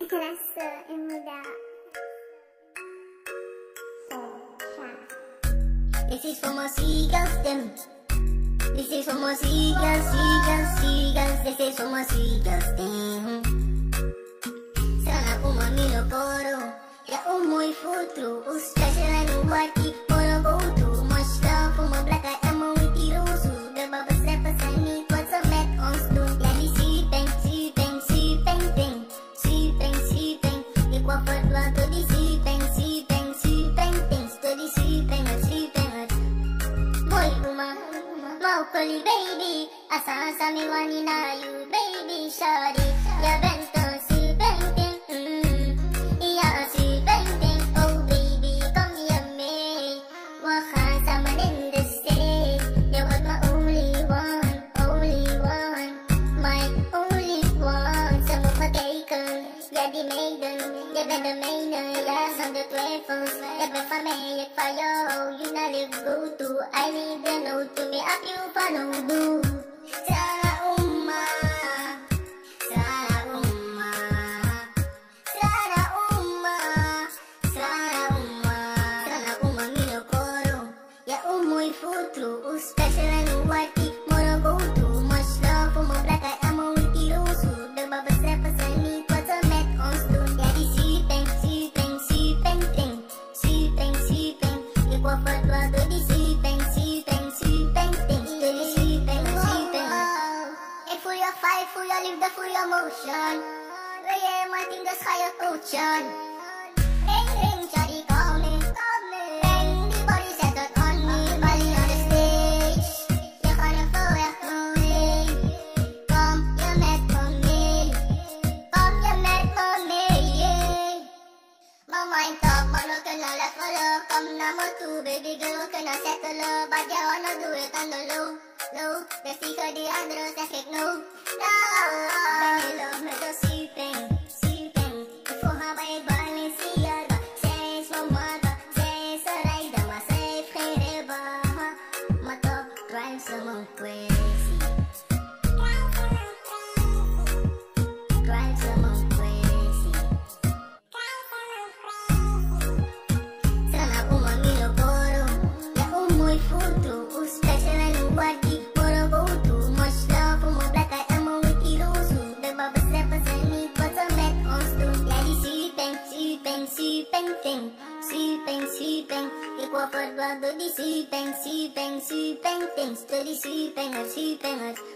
Nasa muda. This is for my seagulls, them. This is for my seagulls, seagulls, seagulls. This is for my seagulls, them. Sana umamino koro, ya umoy futuro. Special and wati, moro go to. Much love for my black eye, I'm with the rose. The bubble steppers and me, what's a met on stone. Yeah, the sweeping, sweeping, sweeping, thing. Sweeping, sweeping. The quafford one to the sweeping, sweeping, sweeping, things. To the sweeping, sweeping. Boy, Maukoli baby, asa mi wani na you baby shawty, ya bento si painting, iya si painting, oh baby come here me, waka sa in the city, you was my only one, my only one, sa mukha taken, ya di maiden, ya ben the maiden, ya sang the 12, ya ben fa me, fa yo, you na live go to, I need to know to me up you follow do. Sana umma, sana umma, sana umma, sana umma, sana umma mino koro, ya umoy futuro, special and wati, moro go to, much love for my black eye, I'm with the rose, the bubble steppers and me, what's a met on stone, yeah the sweeping, sweeping, sweeping thing, sweeping, sweeping, the quafford one to the sweeping, sweeping, sweeping things, to the sweeping, sweeping. And for your fight, for your live the for your motion, where you am I think that's higher ocean. Ring ring, shawty call me, bang the body settled on me, body on the stage. You on the floor, you're moving. Come, you met for me. Come, you met for me, yeah. Mama ain't talk, but look at all that follow. Come now, more too, baby girl, can I settle up? But you wanna do it on the low, low. The secret, the others, that's it, no. No, baby, love me, the sweeping, sweeping. Before how I balance the alba, says my mother, says a rider, my safe, forever. My top drives someone crazy. Drives someone crazy. Sana umamino koro, ya umoy futuro, special and wati, moro go to, much love for my black eye, I'm with the rose, the bubble steppers and me, what's a met on stone, yeah the sweeping, sweeping, sweeping thing, sweeping, sweeping, the quafford one to the sweeping, sweeping, sweeping things, to the sweeping, sweeping.